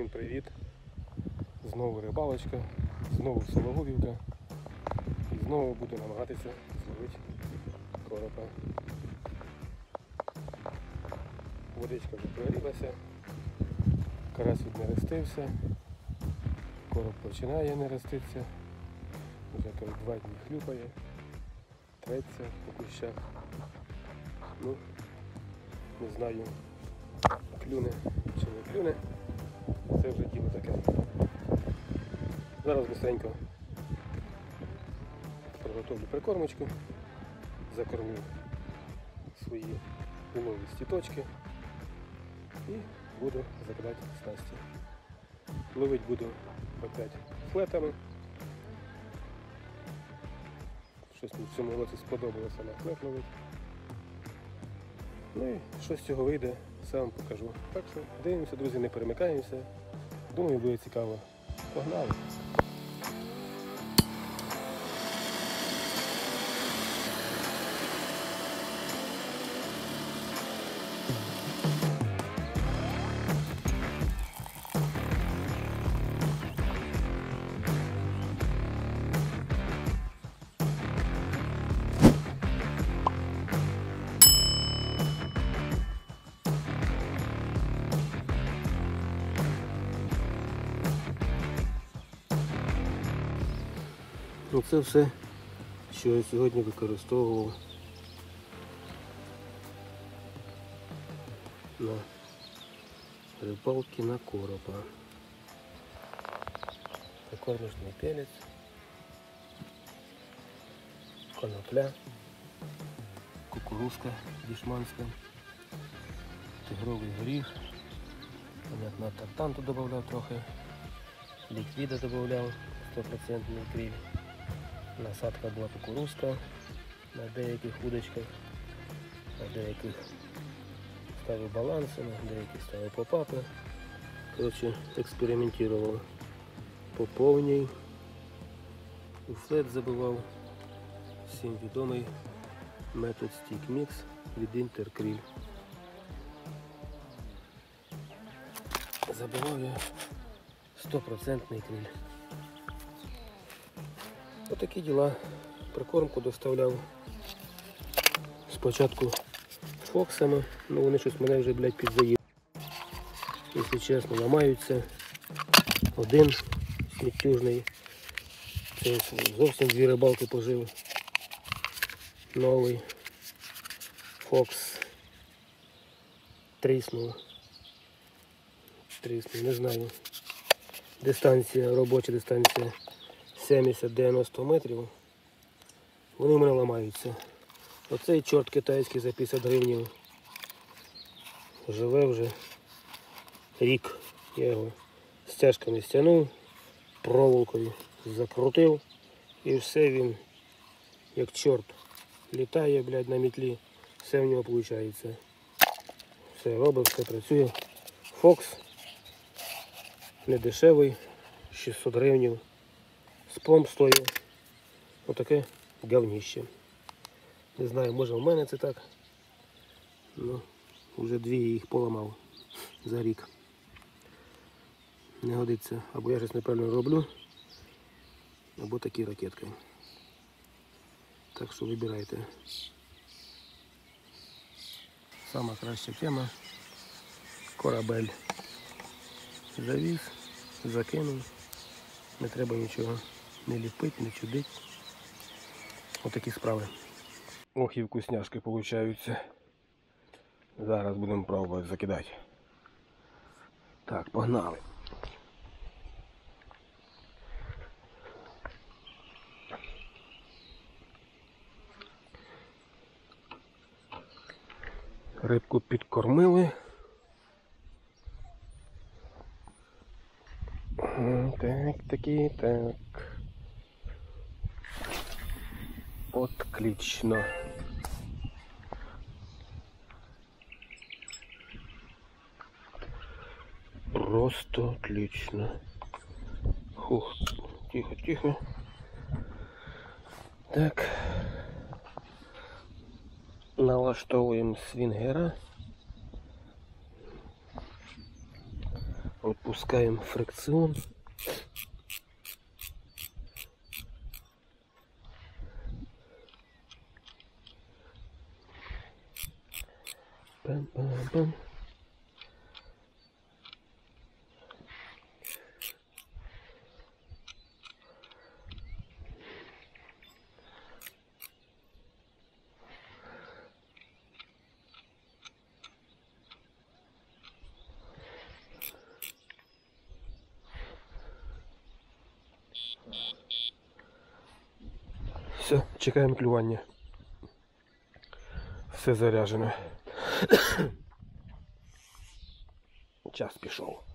Всім привіт! Знову рибалочка, знову Сологубівка і знову буду намагатися зловити коропа. Водичка вже прогрілася, карась віднерестився, короб починає нереститися, вже той 2 дні хлюпає, треться по кущах. Ну, не знаю, клюне чи не клюне, це вже діло таке. Зараз быстренько приготовлю прикормочку, закормлю свої уловисті точки і буду закидати снасті. Ловить буду опять флетами. Щось мені в цьому році сподобалося на флет ловити. Ну і що з цього вийде, все вам покажу. Так що дивимося, друзі, не перемикаємося. Думаю, буде цікаво. Погнали! Це все, що я сьогодні використовував на рибалки на коропа. Прикормочний пелець, конопля, кукурузка дешманська, тигровий горіх, понятно, тартанту додавав трохи, ліквіда додавав 100% криль. Насадка була кукурузка на деяких удочках, на деяких ставив баланси, на деяких ставив попапи. Коротше, експериментував по повній. У флет забивав всім відомий метод Stick Mix від Interkrill. Забивав я 100% криль. Отакі діла. Прикормку доставляв спочатку фоксами, але вони щось мене вже, блядь, підзаїли. Якщо чесно, ламаються. Один сміттюжний. Це зовсім 2 рибалки пожив. Новий фокс тріснув. Не знаю. Дистанція, робоча дистанція 70-90 метрів, вони в мене ламаються. Оцей чорт китайський за 50 гривень живе вже рік. Я його стяжками стягнув, проволокою закрутив і все, він як чорт літає, блядь, на мітлі, все в нього виходить. Все робить, все працює. Фокс не дешевий, 600 гривень. Спром стоїть отаке говніще. Не знаю, може в мене це так. Ну, вже 2 їх поламав за рік. Не годиться. Або я щось неправильно роблю, або такі ракетки. Так що вибирайте. Сама краща тема. Корабель. Завіз, закинув. Не треба нічого не ліпити, не чудити. Отакі справи. Ох, і вкусняшки получаються. Зараз будемо пробувати закидати. Так, погнали. Рибку підкормили. Так. Отлично. Просто отлично. Фух, тихо. Так. Налаштовуємо свінгера. Отпускаем фрикцион. Пам-пам-пам. Все, чекаємо клювання. Все заряджено. Час пішов.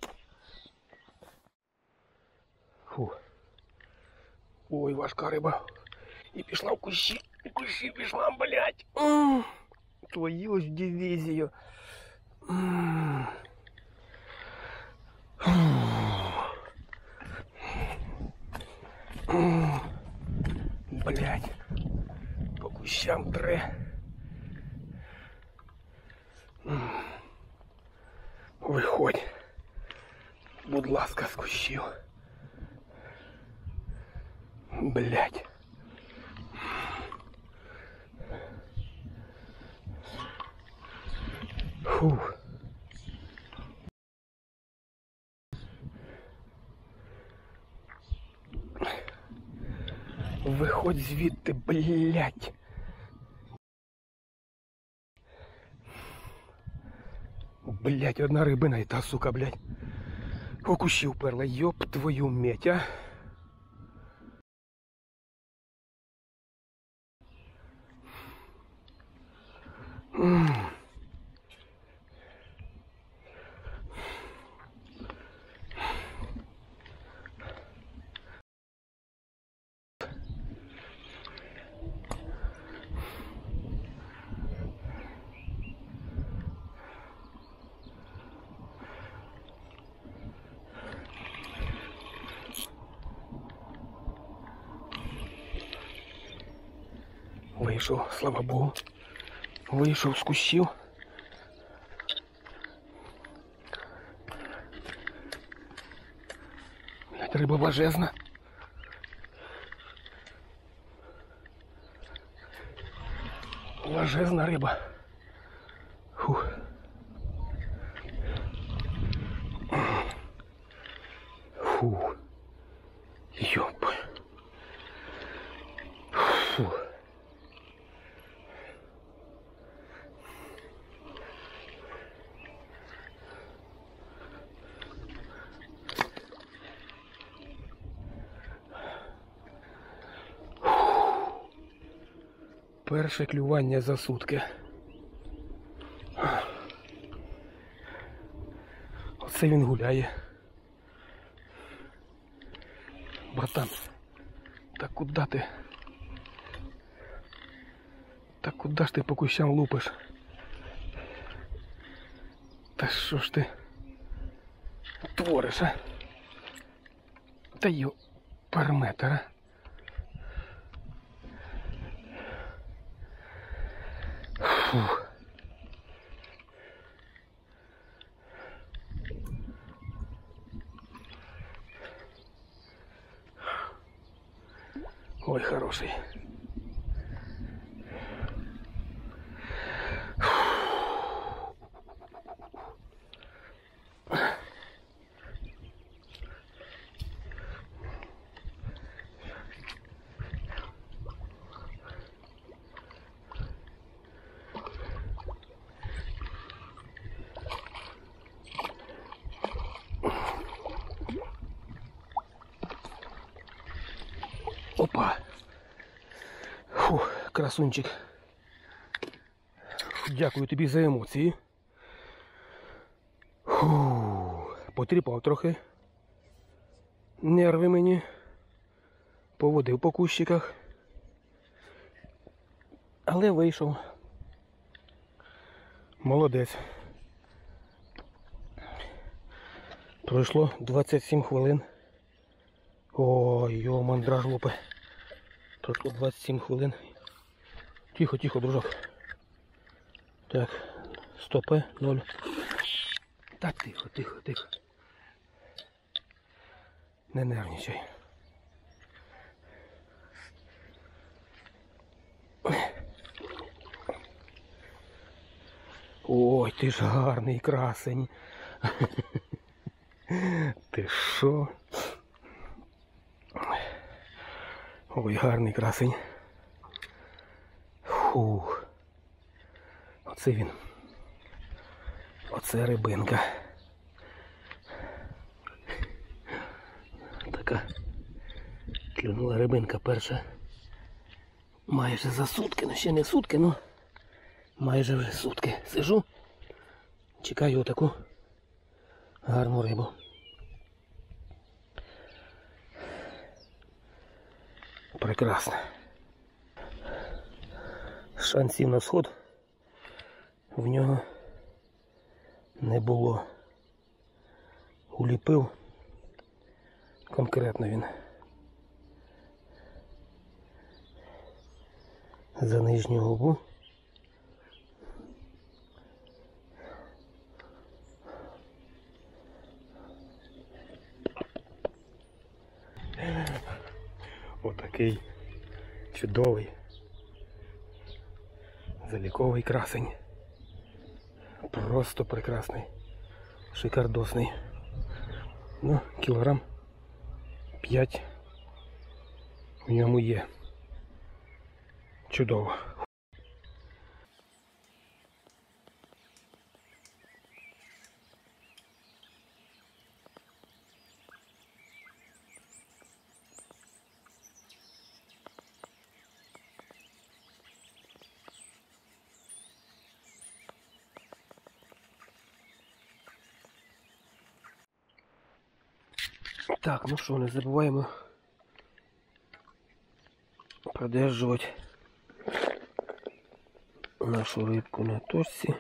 Фу. Ой, важка риба. І пішла в кущі. В кущі пішла, блядь. Твою ж дивізію. Блядь. По кущам тре. Виходь. Будь ласка, з кущів. Блядь. Фух. Виходь звідти, блядь. Блядь, одна рибина і та, сука, блядь. У кущі вперла, ёб твою медь, а. Вийшов, слава Богу. Вийшов з кущів. Риба важезна. Важезна риба. Фух. Фух. Ёп. Фух. Перше клювання за сутки. Оце він гуляє. Братан, та куди ти? Та куди ж ти по кущам лупиш? Та що ж ти твориш, а? Та йо, перметр, а? Фух. Ой, хороший. Опа. Фух, красунчик. Дякую тобі за емоції. Фух, потріпав трохи. Нерви мені. Поводив по кущиках. Але вийшов. Молодець. Пройшло 27 хвилин. Ой, йо, мандраж лопе. Пройшло 27 хвилин. Тихо, тихо, дружок. Так, стопе, 0. Та тихо, тихо, тихо. Не нервничай. Ой, ти ж гарний красень. Ти що? Ой, гарний красень. Фух. Оце він. Оце рибинка. Така клюнула рибинка перша. Майже за сутки, ну ще не сутки, ну майже вже сутки. Сижу, чекаю отаку гарну рибу. Прекрасно. Шансів на сход в нього не було. Уліпив конкретно він за нижню губу. Отакий чудовий заліковий красень. Просто прекрасний, шикардосний. Ну, кілограм 5 в ньому є. Чудово. Так, ну що, не забуваємо продержувати нашу рибку на точці.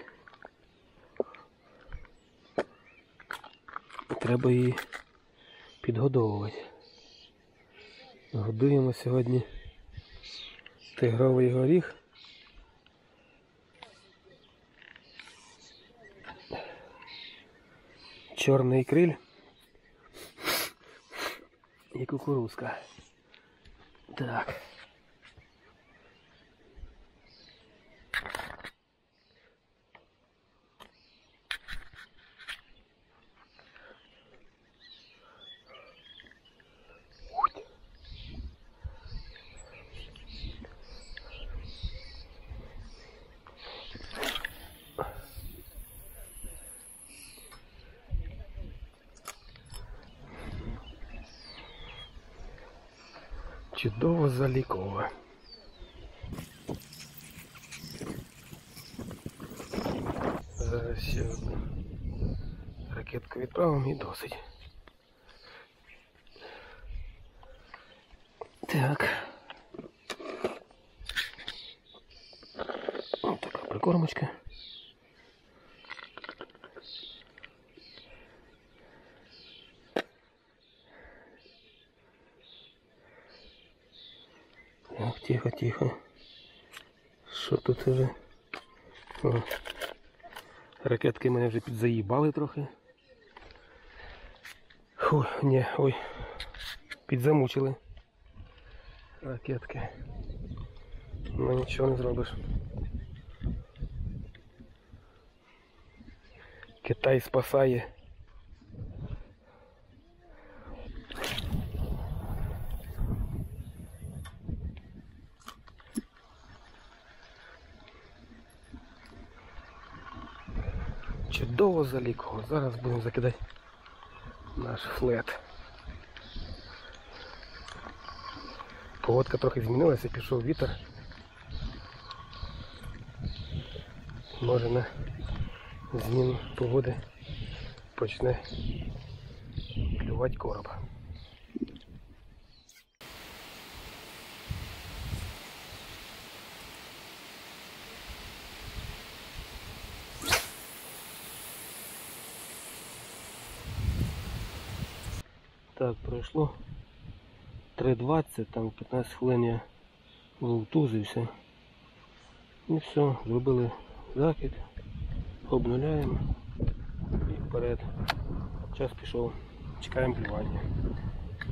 Треба її підгодовувати. Годуємо сьогодні тигровий горіх. Чорний криль і кукурузка. Так. Чудово залікове. Зараз ще одну ракетку відправимо і досить. Так. Ось така прикормочка. Так, тихо, тихо. Що тут вже? О. Ракетки мене вже підзаїбали трохи. Фу, ні, ой. Підзамучили. Ракетки. Ну нічого не зробиш. Китай спасає. Чудово заліково. Зараз будемо закидати наш флет. Погодка трохи змінилася, пішов вітер. Може на зміну погоди почне клювати короб. Так, пройшло 3:20, там 15 хвилин я вовтузився. І все, зробили закид, обнуляємо і вперед. Час пішов, чекаємо клювання.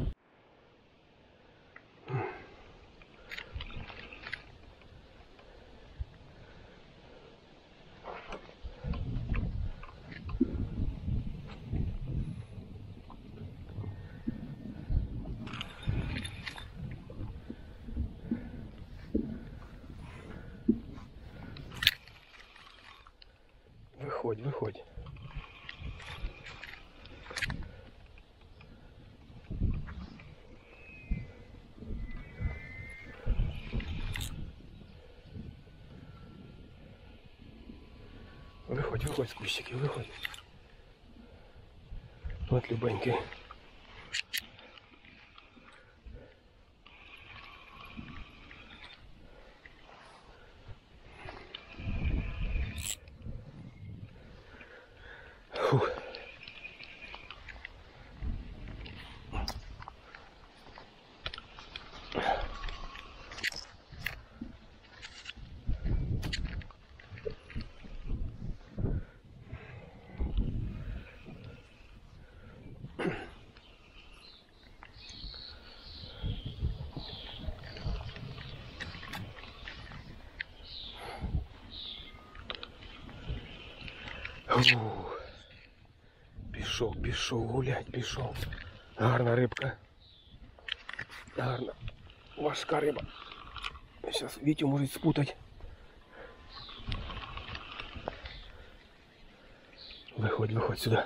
Виходь, виходь з кущиків, виходь. От любенький. Фух. Пішов гулять, пішов. Гарна рибка. Гарна. Важка риба. Зараз Вітю можуть спутати. Виходь, виходь сюди.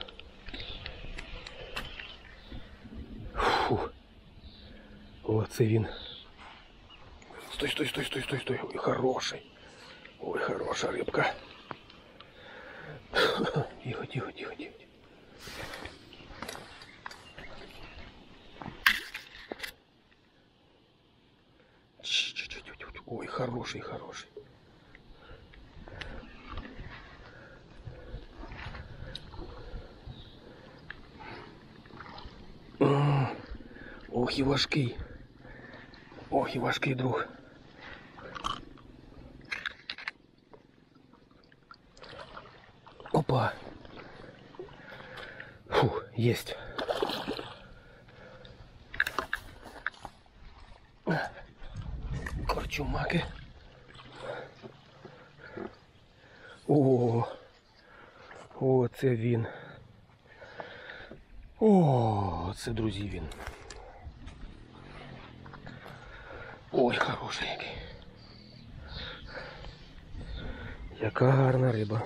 Фу. Оце він. Стой. Ой, хороший. Ой, хороша рибка. Тихо. Ой, хороший. Ох і важкий. Ох і важкий друг. Опа. Фу, есть. Корчумаки. О, це він. О, це, друзі, він. Ой, хороший який. Яка гарна риба.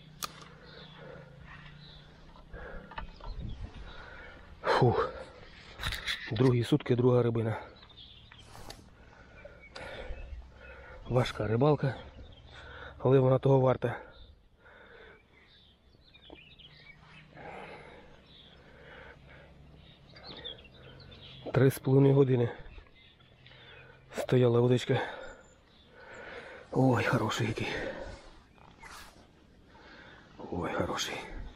Фух. Другі сутки, друга рибина. Важка рибалка, але вона того варта. Три з половиною години стояла удочка. Ой, хороший який. Ой, хороший.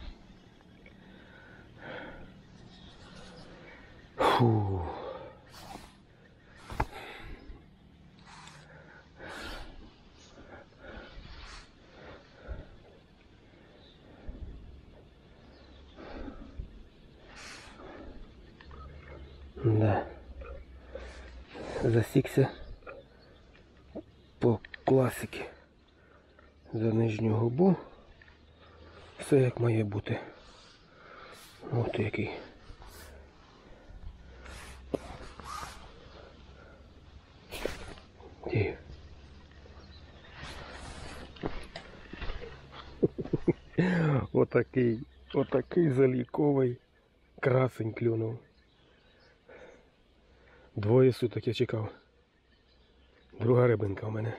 Фу. Да. Засікся по класиці за нижню губу. Все як має бути. Ось який. Отакий заліковий красень клюнув. Двоє суток я чекав. Друга рибинка у мене.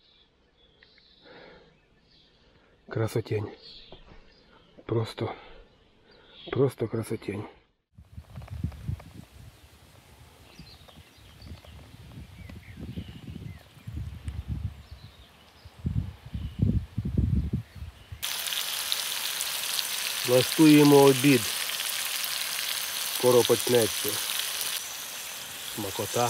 Красотень. Просто красотень. Влаштуємо обід. Скоро почнеться. Смакота.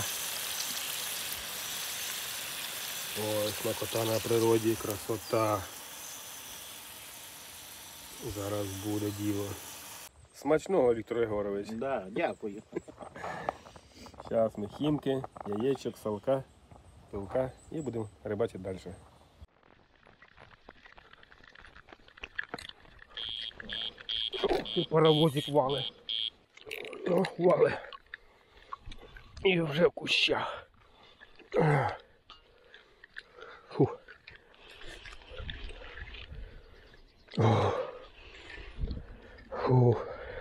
Ой, смакота на природі, красота. Зараз буде діло. Смачного, Віктор Єгорович. Да, дякую. Зараз ми хімки, яєчок, салка, пилка і будемо рибачити далі. Паровозик вали. О, вали. І вже в кущах. Фу. О. Фу.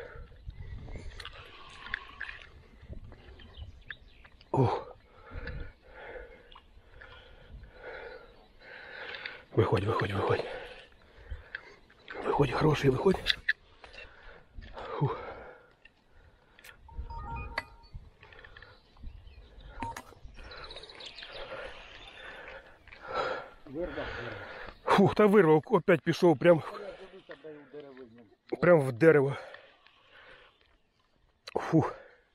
О. Виходь. Виходь, хороший, виходь. Фух. Фух, та вирвав, опять пішов прям в дерево. Фух.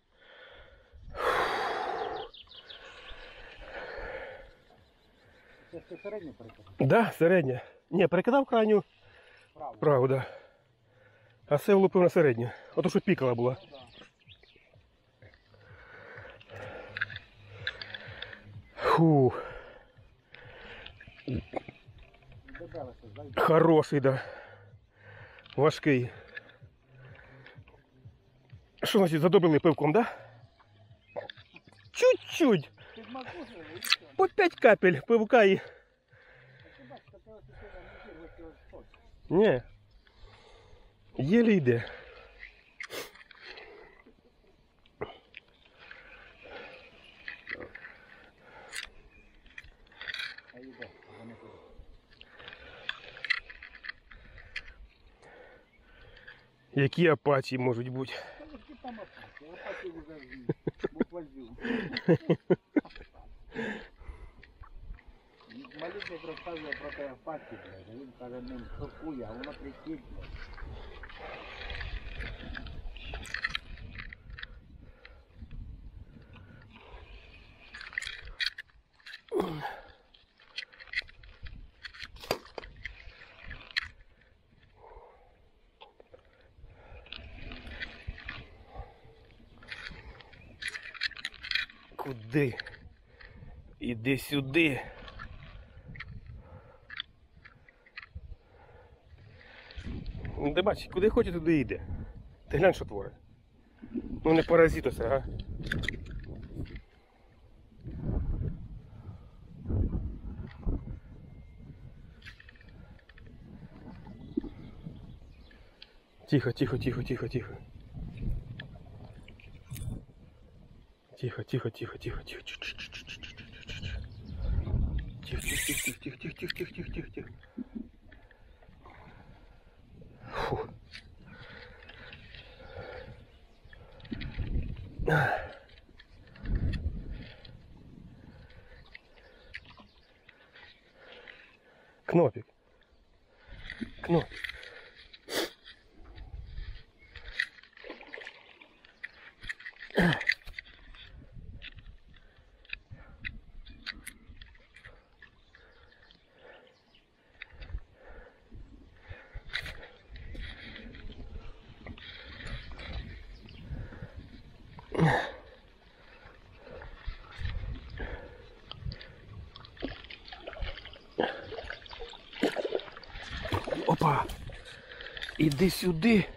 Це ти середню перекидав? Да, середня. Ні, перекидав крайню праву, да. А все влупив на середню. Ото що пікала була. Фух. Хороший, да. Важкий. Що значить задобрили пивком, да? Чуть-чуть. По 5 капель пивка і... Ні. Єлі йде. Які апатії можуть бути? Малюк розказує про те апатію, він каже, ним шокує, а воно кричить. Куди? Іди сюди. Ти бачиш, куди хоче, туди йде. Ти глянь, що творить. Ну не паразит оце, а? Тихо, тихо, тихо, тихо, тихо. Тихо, тихо, тихо, тихо, тихо. Тихо, тихо, тихо, тихо, тихо, тихо, тихо, тихо, тихо. Фу. Кнопик. Кнопик. Опа! Іди сюди.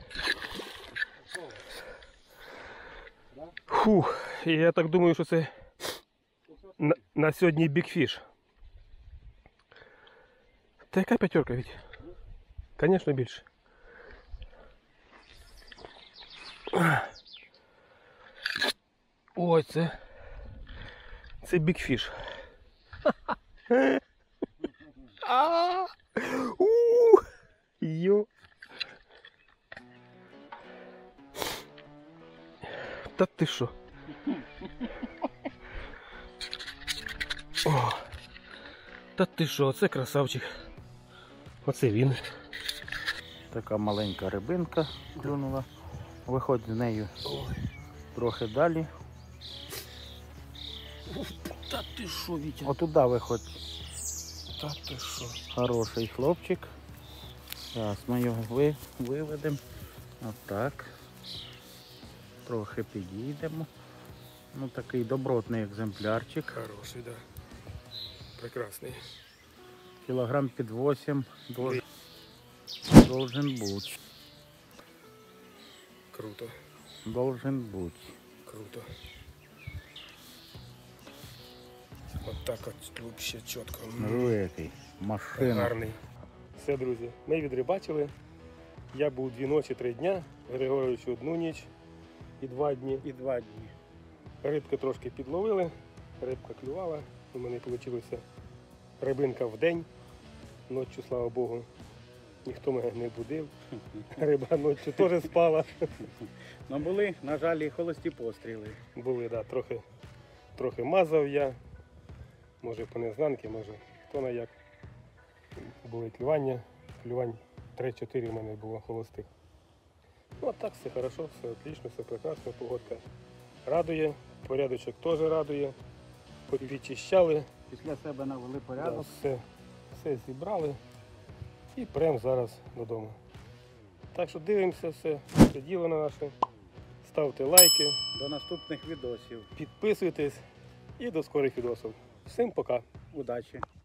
Фух, я так думаю, що це на сьогодні бікфіш. Та яка п'ятерка ведь? Звісно, більше. Ой, це бікфіш. Йо. Та ти що? О, та ти що, оце красавчик. Оце він. Така маленька рибинка клюнула. Виходь з нею трохи далі. Та ти що, Вітя? Отуда виходь. Та ти що? Хороший хлопчик. Зараз ми його виведемо. Отак. Трохи підійдемо. Ну такий добротний екземплярчик. Хороший, да. Прекрасний. Кілограм під 8 должен бути. Круто. Должен бути. Круто. От так от взагалі чітко. Великий. Машина. Гарний. Все, друзі, ми відрибачили. Я був 2 ночі, 3 дня. Григорович 1 ніч і 2 дні. І 2 дні. Рибки трошки підловили, рибка клювала. У мене вийшла рибинка в день. Ночі, слава Богу, ніхто мене не будив. Риба ночі теж спала. Ну були, на жаль, і холості постріли. Були, да, трохи мазав я. Може по незнанки, може хто на як. Були клювання. Клювань 3-4 в мене було холостих. Ну а так все хорошо, все отлично, все прекрасно, погодка радує, порядочок теж радує. Підчищали, Після себе навели да, порядок. все зібрали і прямо зараз додому. Так що дивимося все діло на наше. Ставте лайки, До наступних відосів. підписуйтесь і до скорих відосів. Всім пока! Удачі!